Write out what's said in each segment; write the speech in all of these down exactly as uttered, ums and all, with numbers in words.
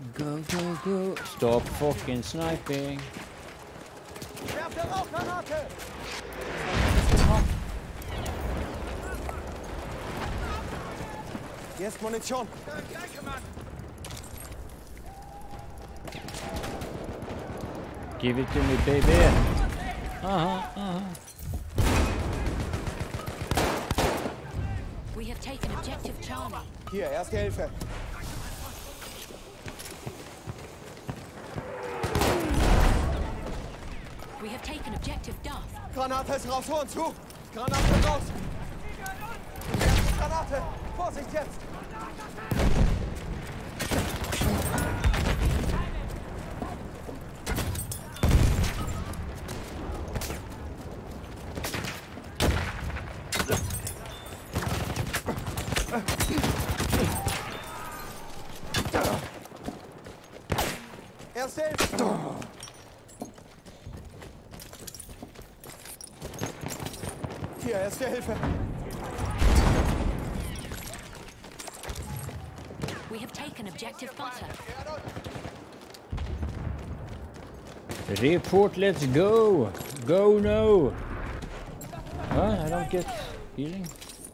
Go, go, go. Stop fucking sniping. Werft der Rauchgranate! Hier ist Munition. Give it to me, baby. Aha, aha. We have taken objective Charlie. Hier, erste Hilfe. We have taken objective Duff. Granate ist raus, vor und zu. Granate raus. Erste Granate. Vorsicht jetzt. Erste Hilfe. Hier, erste Hilfe. We have taken objective Butter. Report, let's go. Go now. What? I don't get healing.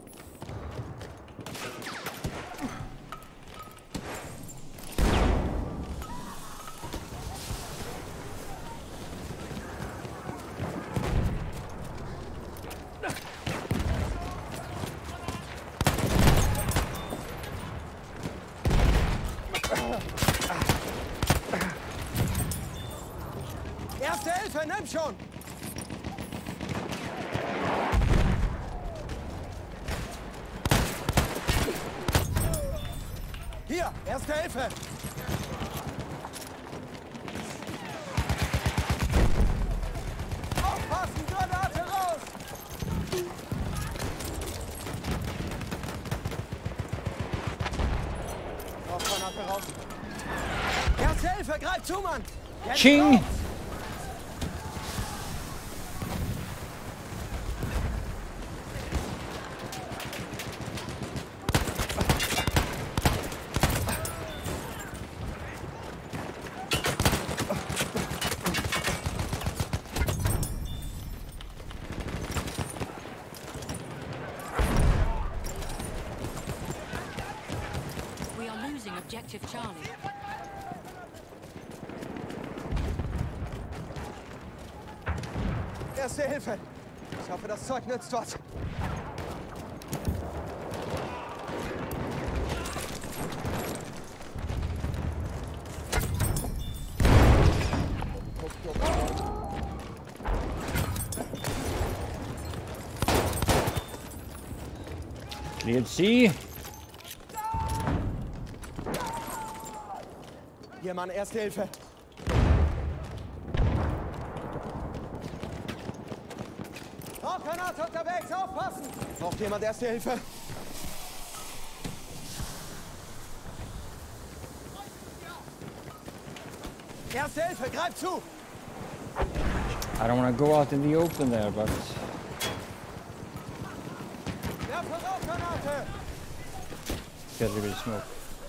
Erste Hilfe, nimm schon. Hier, erste Hilfe. Aufpassen, Granate raus. Granate raus. Erste Hilfe, greif zu, Mann. Jetzt Ching! raus. We are losing objective Charlie. Erste Hilfe. Ich hoffe, das Zeug nützt was. Let's see. Hier, Mann, erste Hilfe. Rauchgranate unterwegs, aufpassen! Braucht jemand erste Hilfe? Erste Hilfe, greif zu! I don't want to go out in the open there, but Werfe Rauchgranate! get a little bit of smoke.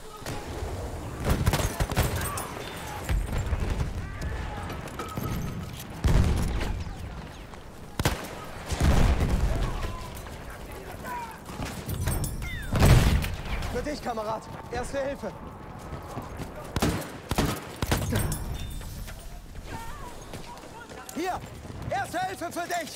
Für dich, Kamerad. Erste Hilfe. Hier, erste Hilfe für dich.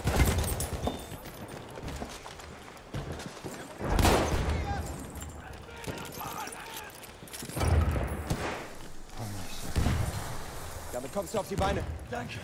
Damit kommst du auf die Beine. Danke.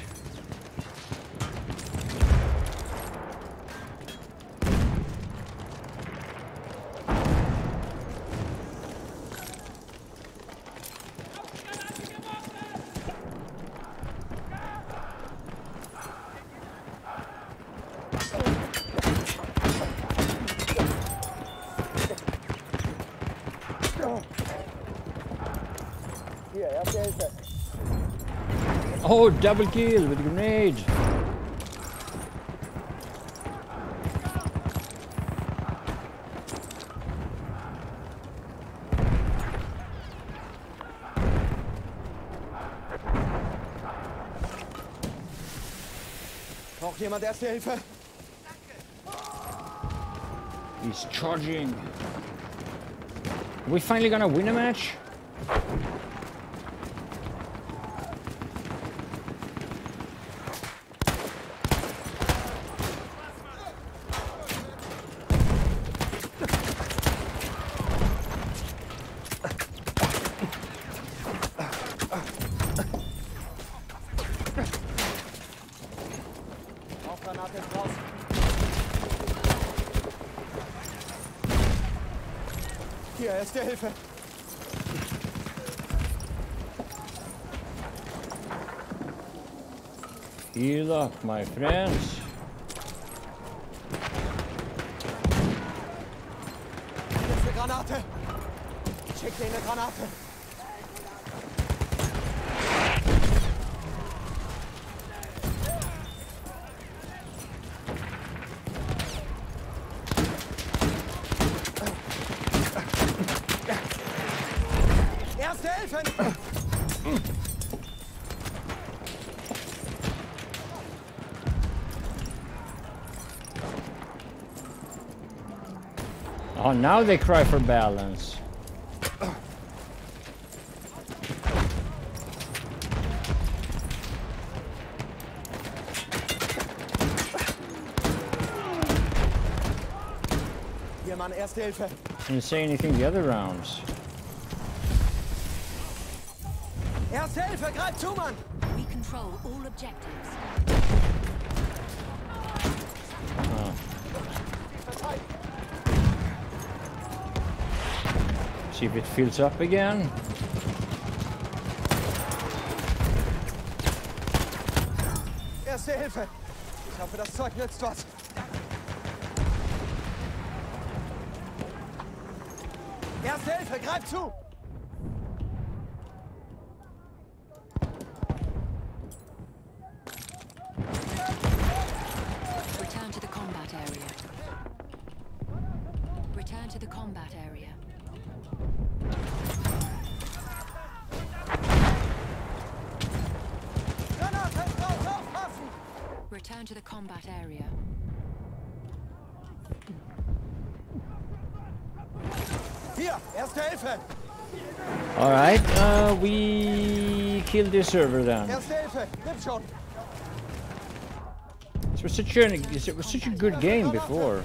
Hier, erste Hilfe. Oh, double kill with a grenade. Braucht jemand Erste Hilfe? He's charging. Are we finally gonna win a match? Rauchgranate ist draußen. Hier, Erste Hilfe. Heal up, my friends. Hier ist eine Granate. Schick dir eine Granate. Erste Hilfe! Oh, now they cry for balance. Hier, Mann, Erste Hilfe. Didn't say anything the other rounds. Erste Hilfe, greif zu, Mann! We control all objectives. See if it fills up again. Erste Hilfe. Ich hoffe, das Zeug nützt was. Erste Hilfe, greif zu! Return to the combat area. Return to the combat area. Granate ist raus, aufpassen! Return to the combat area. Hier, Erste Hilfe! Alright, uh, we killed this server then. Erste Hilfe, nimm schon! This was such a, it was such a good game before.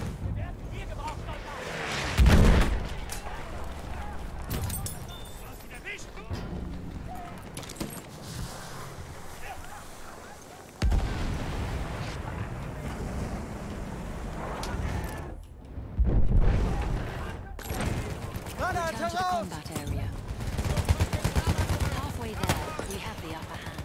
Granate Return to the raus! combat area. Halfway there, we have the upper hand.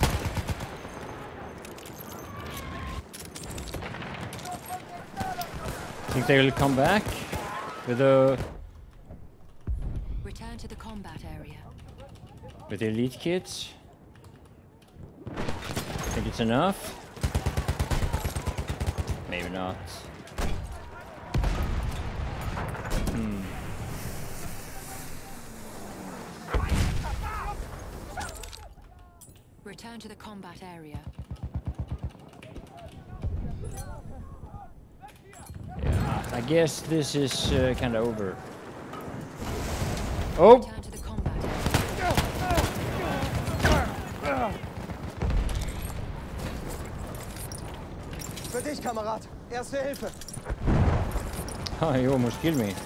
Think they will come back with the Return to the combat area. with the elite kits. Think it's enough? Maybe not. Hmm. Return to the combat area. Yeah, I guess this is uh, kind of over. Oh! Return to the combat area. Für dich, Kamerad. Erste Hilfe. Oh, you almost killed me.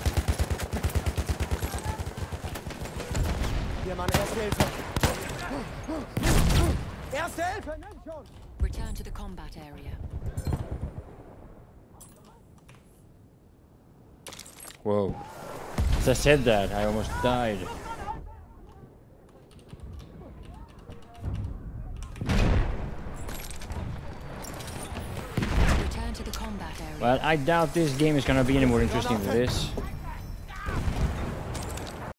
Hier, Mann, Erste Hilfe. Erste Hilfe, nimm schon! Return to the combat area. Whoa. As I said that, I almost died. Return to the combat area. Well, I doubt this game is gonna be any more interesting than this.